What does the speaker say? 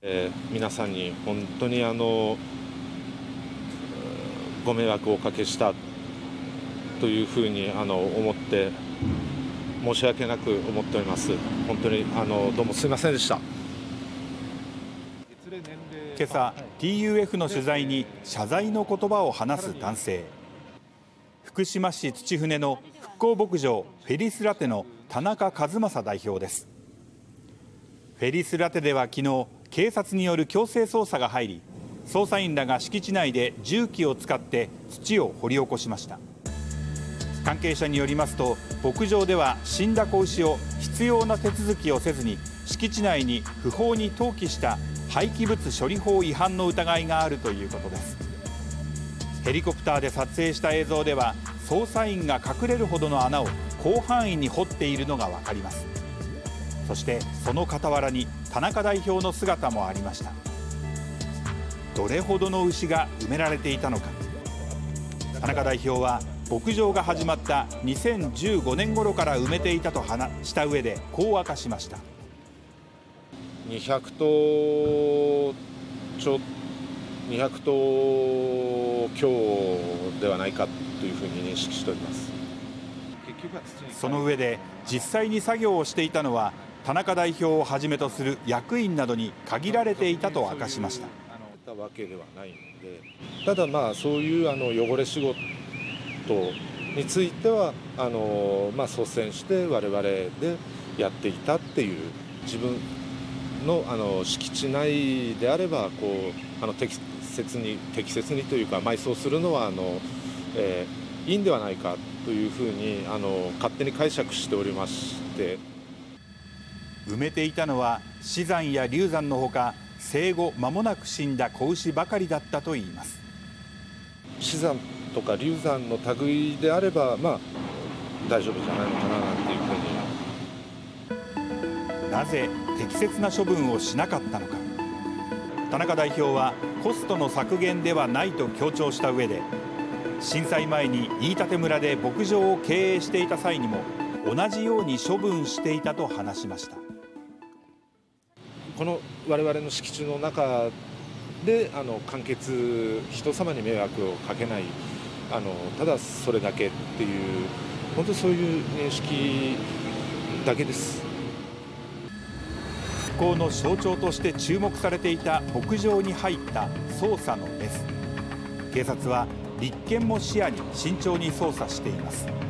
皆さんに本当にご迷惑をおかけしたというふうに思って申し訳なく思っております。本当にどうもすみませんでした。 今朝 TUF の取材に謝罪の言葉を話す男性。福島市土船の復興牧場フェリスラテの田中和正代表です。フェリスラテでは昨日警察による強制捜査が入り、捜査員らが敷地内で重機を使って土を掘り起こしました。関係者によりますと、牧場では死んだ子牛を必要な手続きをせずに敷地内に不法に投棄した廃棄物処理法違反の疑いがあるということです。ヘリコプターで撮影した映像では、捜査員が隠れるほどの穴を広範囲に掘っているのが分かります。そしてその傍らに田中代表の姿もありました。どれほどの牛が埋められていたのか。田中代表は牧場が始まった2015年頃から埋めていたと話した上でこう明かしました。 200頭強ではないかというふうに認識しております。 その上で実際に作業をしていたのは田中代表をはじめとする役員などに限られていたと明かしました。 わけではないので、ただそういう汚れ仕事については率先して我々でやっていたっていう、自分の敷地内であれば適切にというか埋葬するのはいいんではないかというふうに勝手に解釈しておりまして、 埋めていたのは死産や流産のほか生後間もなく死んだ子牛ばかりだったといいます。 死産とか流産の類であれば大丈夫じゃないのかななんていうふうに。 なぜ適切な処分をしなかったのか。田中代表はコストの削減ではないと強調した上で、震災前に飯舘村で牧場を経営していた際にも同じように処分していたと話しました。 この我々の敷地の中で完結、人様に迷惑をかけない、ただそれだけっていう、本当にそういう認識だけです。 復興の象徴として注目されていた牧場に入った捜査のメス。警察は立件も視野に慎重に捜査しています。